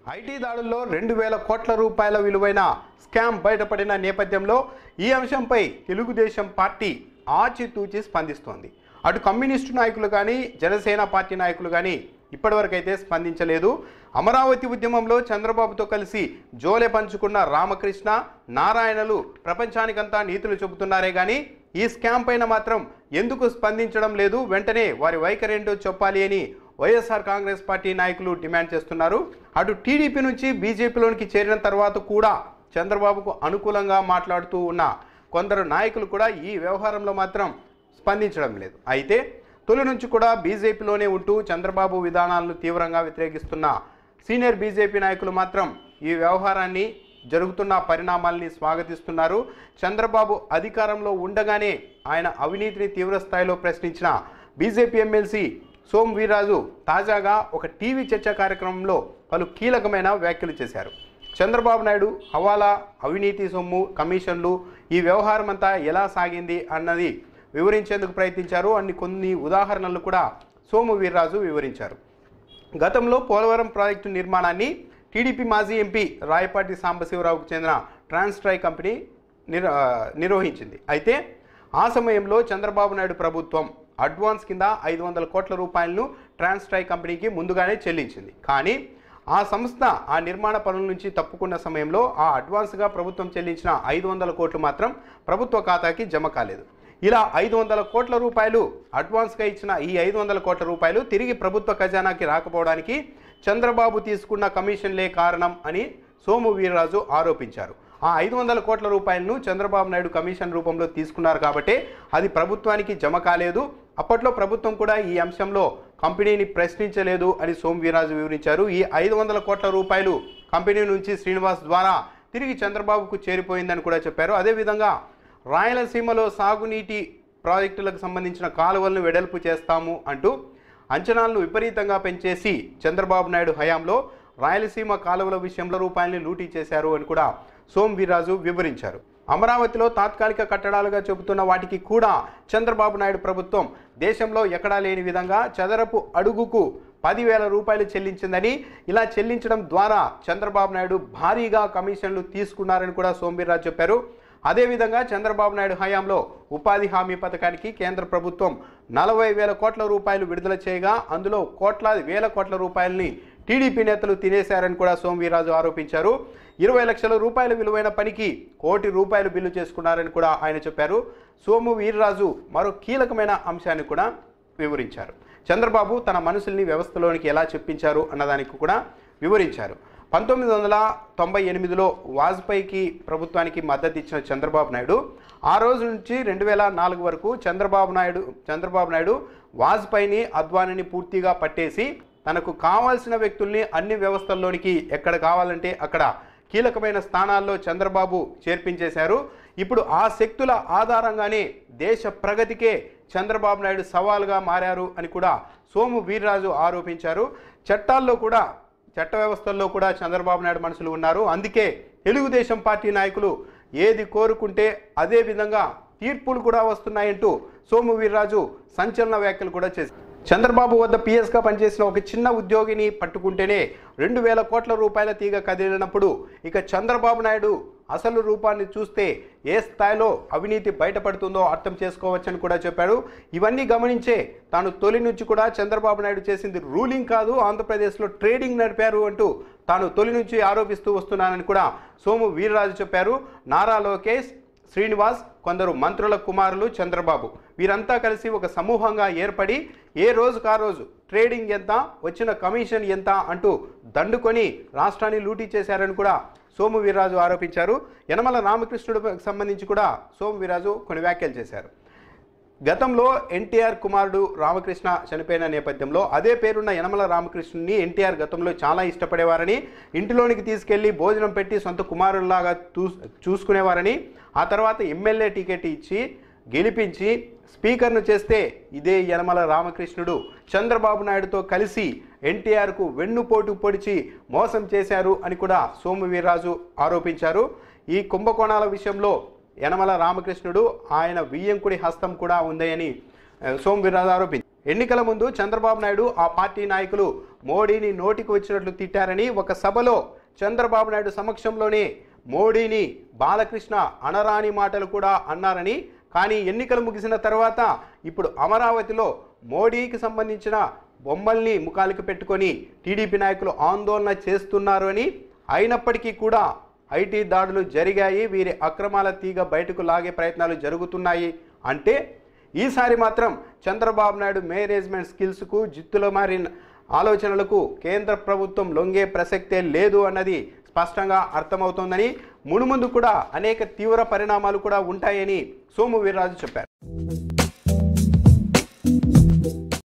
IT దాడుల్లో 2000 కోట్ల రూపాయల విలువైన స్కామ్ బయటపడిన నేపథ్యంలో ఈ అంశంపై తెలుగుదేశం పార్టీ ఆచితూచి స్పందిస్తోంది. అటు కమ్యూనిస్టు నాయకులు కానీ జనసేన పార్టీ నాయకులు కానీ ఇప్పటివరకైతే స్పందించలేదు. అమరావతి ఉద్యమంలో చంద్రబాబుతో కలిసి జోలె పంచుకున్న రామకృష్ణ నారాయణలు ప్రపంచానికంతా నీతులు చెబుతున్నారే కానీ ఈ స్కామ్ పైన మాత్రం ఎందుకు స్పందించడం లేదు, వెంటనే వారి వైఖరి ఏంటో చెప్పాలి అని వైఎస్ఆర్ కాంగ్రెస్ పార్టీ నాయకులు డిమాండ్ చేస్తున్నారు. అటు టీడీపీ నుంచి బీజేపీలోనికి చేరిన తర్వాత కూడా చంద్రబాబుకు అనుకూలంగా మాట్లాడుతూ ఉన్న కొందరు నాయకులు కూడా ఈ వ్యవహారంలో మాత్రం స్పందించడం లేదు. అయితే తొలి నుంచి కూడా బీజేపీలోనే ఉంటూ చంద్రబాబు విధానాలను తీవ్రంగా వ్యతిరేకిస్తున్న సీనియర్ బీజేపీ నాయకులు మాత్రం ఈ వ్యవహారాన్ని జరుగుతున్న పరిణామాల్ని స్వాగతిస్తున్నారు. చంద్రబాబు అధికారంలో ఉండగానే ఆయన అవినీతిని తీవ్రస్థాయిలో ప్రశ్నించిన బీజేపీ ఎమ్మెల్సీ సోము వీర్రాజు తాజాగా ఒక టీవీ చర్చా కార్యక్రమంలో పలు కీలకమైన వ్యాఖ్యలు చేశారు. చంద్రబాబు నాయుడు హవాలా, అవినీతి సొమ్ము, కమిషన్లు, ఈ వ్యవహారం అంతా ఎలా సాగింది అన్నది వివరించేందుకు ప్రయత్నించారు. కొన్ని ఉదాహరణలు కూడా సోము వీర్రాజు వివరించారు. గతంలో పోలవరం ప్రాజెక్టు నిర్మాణాన్ని టీడీపీ మాజీ ఎంపీ రాయపాటి సాంబశివరావుకు చెందిన ట్రాన్స్ట్రై కంపెనీ నిర్వహించింది. అయితే ఆ సమయంలో చంద్రబాబు నాయుడు ప్రభుత్వం అడ్వాన్స్ కింద 500 కోట్ల రూపాయలను ట్రాన్స్ట్రై కంపెనీకి ముందుగానే చెల్లించింది. కానీ ఆ సంస్థ ఆ నిర్మాణ పనుల నుంచి తప్పుకున్న సమయంలో ఆ అడ్వాన్స్గా ప్రభుత్వం చెల్లించిన 500 కోట్లు మాత్రం ప్రభుత్వ ఖాతాకి జమ కాలేదు. ఇలా 500 కోట్ల రూపాయలు అడ్వాన్స్గా ఇచ్చిన ఈ 500 కోట్ల రూపాయలు తిరిగి ప్రభుత్వ ఖజానాకి రాకపోవడానికి చంద్రబాబు తీసుకున్న కమిషన్లే కారణం అని సోము వీర్రాజు ఆరోపించారు. ఆ 500 కోట్ల రూపాయలను చంద్రబాబు నాయుడు కమిషన్ రూపంలో తీసుకున్నారు కాబట్టి అది ప్రభుత్వానికి జమ కాలేదు. అప్పట్లో ప్రభుత్వం కూడా ఈ అంశంలో కంపెనీని ప్రశ్నించలేదు అని సోము వీర్రాజు వివరించారు. ఈ 500 కోట్ల రూపాయలు కంపెనీ నుంచి శ్రీనివాస్ ద్వారా తిరిగి చంద్రబాబుకు చేరిపోయిందని కూడా చెప్పారు. అదేవిధంగా రాయలసీమలో సాగునీటి ప్రాజెక్టులకు సంబంధించిన కాలువలను వెడల్పు చేస్తాము అంటూ అంచనాలను విపరీతంగా పెంచేసి చంద్రబాబు నాయుడు హయాంలో రాయలసీమ కాలువల విషయంలో రూపాయలని లూటీ చేశారు అని కూడా సోము వీర్రాజు వివరించారు. అమరావతిలో తాత్కాలిక కట్టడాలుగా చెబుతున్న వాటికి కూడా చంద్రబాబు నాయుడు ప్రభుత్వం దేశంలో ఎక్కడా లేని విధంగా చదరపు అడుగుకు 10,000 రూపాయలు చెల్లించిందని, ఇలా చెల్లించడం ద్వారా చంద్రబాబు నాయుడు భారీగా కమిషన్లు తీసుకున్నారని కూడా సోము వీర్రాజు చెప్పారు. అదేవిధంగా చంద్రబాబు నాయుడు హయాంలో ఉపాధి హామీ పథకానికి కేంద్ర ప్రభుత్వం 40,000 కోట్ల రూపాయలు విడుదల చేయగా అందులో వేల కోట్ల రూపాయలని టీడీపీ నేతలు తినేశారని కూడా సోము వీర్రాజు ఆరోపించారు. 20 లక్షల రూపాయల విలువైన పనికి ₹1 కోటి బిల్లు చేసుకున్నారని కూడా ఆయన చెప్పారు. సోము వీర్రాజు మరో కీలకమైన అంశాన్ని కూడా వివరించారు. చంద్రబాబు తన మనుషుల్ని వ్యవస్థలోనికి ఎలా చెప్పించారు అన్నదానికి కూడా వివరించారు. 1998లో వాజ్పేయికి ప్రభుత్వానికి మద్దతు ఇచ్చిన చంద్రబాబు నాయుడు ఆ రోజు నుంచి 2004 వరకు చంద్రబాబు నాయుడు వాజ్పేయిని, అద్వానీని పూర్తిగా పట్టేసి తనకు కావాల్సిన వ్యక్తుల్ని అన్ని వ్యవస్థల్లోనికి ఎక్కడ కావాలంటే అక్కడ కీలకమైన స్థానాల్లో చంద్రబాబు చేర్పించేశారు. ఇప్పుడు ఆ శక్తుల ఆధారంగానే దేశ ప్రగతికే చంద్రబాబు నాయుడు సవాల్గా మారారు అని కూడా సోము వీర్రాజు ఆరోపించారు. చట్ట వ్యవస్థల్లో కూడా చంద్రబాబు నాయుడు మనుషులు ఉన్నారు. అందుకే తెలుగుదేశం పార్టీ నాయకులు ఏది కోరుకుంటే అదే విధంగా తీర్పులు కూడా వస్తున్నాయంటూ సోము వీర్రాజు సంచలన వ్యాఖ్యలు కూడా చేశారు. చంద్రబాబు వద్ద పిఎస్గా పనిచేసిన ఒక చిన్న ఉద్యోగిని పట్టుకుంటేనే 2,000 కోట్ల రూపాయల తీగ కదిలినప్పుడు ఇక చంద్రబాబు నాయుడు అసలు రూపాన్ని చూస్తే ఏ స్థాయిలో అవినీతి బయటపడుతుందో అర్థం చేసుకోవచ్చని కూడా చెప్పాడు. ఇవన్నీ గమనించే తాను తొలి నుంచి కూడా చంద్రబాబు నాయుడు చేసింది రూలింగ్ కాదు, ఆంధ్రప్రదేశ్లో ట్రేడింగ్ నడిపారు అంటూ తాను తొలి నుంచి ఆరోపిస్తూ వస్తున్నానని కూడా సోము వీర్రాజు చెప్పారు. నారా లోకేష్, శ్రీనివాస్, కొందరు మంత్రుల కుమారులు చంద్రబాబు వీరంతా కలిసి ఒక సమూహంగా ఏర్పడి ఏ రోజుకు ఆ రోజు ట్రేడింగ్ ఎంత, వచ్చిన కమిషన్ ఎంత అంటూ దండుకొని రాష్ట్రాన్ని లూటీ చేశారని కూడా సోము వీర్రాజు ఆరోపించారు. యనమల రామకృష్ణుడికి సంబంధించి కూడా సోము వీర్రాజు కొన్ని వ్యాఖ్యలు చేశారు. గతంలో ఎన్టీఆర్ కుమారుడు రామకృష్ణ చనిపోయిన నేపథ్యంలో అదే పేరున్న యనమల రామకృష్ణుని ఎన్టీఆర్ గతంలో చాలా ఇష్టపడేవారని, ఇంటిలోనికి తీసుకెళ్లి భోజనం పెట్టి సొంత కుమారుల్లాగా చూసుకునేవారని, ఆ తర్వాత ఎమ్మెల్యే టికెట్ ఇచ్చి గెలిపించి స్పీకర్ను చేస్తే ఇదే యనమల రామకృష్ణుడు చంద్రబాబు నాయుడుతో కలిసి ఎన్టీఆర్కు వెన్నుపోటు పొడిచి మోసం చేశారు అని కూడా సోము వీర్రాజు ఆరోపించారు. ఈ కుంభకోణాల విషయంలో యనమల రామకృష్ణుడు ఆయన వియ్యంకుడి హస్తం కూడా ఉందని సోము వీర్రాజు ఆరోపించారు. ఎన్నికల ముందు చంద్రబాబు నాయుడు ఆ పార్టీ నాయకులు మోడీని నోటికి వచ్చినట్లు తిట్టారని ఒక సభలో చంద్రబాబు నాయుడు సమక్షంలోనే మోడీని బాలకృష్ణ అనరాని మాటలు కూడా అన్నారని, కానీ ఎన్నికలు ముగిసిన తర్వాత ఇప్పుడు అమరావతిలో మోడీకి సంబంధించిన బొమ్మల్ని ముఖాలకు పెట్టుకొని టీడీపీ నాయకులు ఆందోళన చేస్తున్నారు అని, అయినప్పటికీ కూడా ఐటీ దాడులు జరిగాయి, వీరి అక్రమాల తీగ బయటకు లాగే ప్రయత్నాలు జరుగుతున్నాయి అంటే ఈసారి మాత్రం చంద్రబాబు నాయుడు మేనేజ్మెంట్ స్కిల్స్కు జిత్తులో మారిన ఆలోచనలకు కేంద్ర ప్రభుత్వం లొంగే ప్రసక్తే లేదు అన్నది స్పష్టంగా అర్థమవుతోందని, మునుముందు కూడా అనేక తీవ్ర పరిణామాలు కూడా ఉంటాయని సోము వీర్రాజు చెప్పారు.